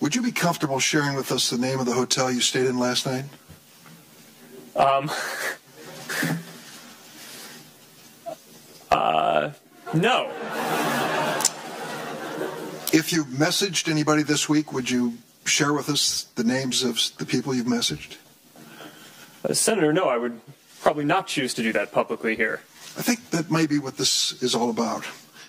Would you be comfortable sharing with us the name of the hotel you stayed in last night? No. If you messaged anybody this week, would you share with us the names of the people you've messaged? Senator, no, I would probably not choose to do that publicly here. I think that may be what this is all about.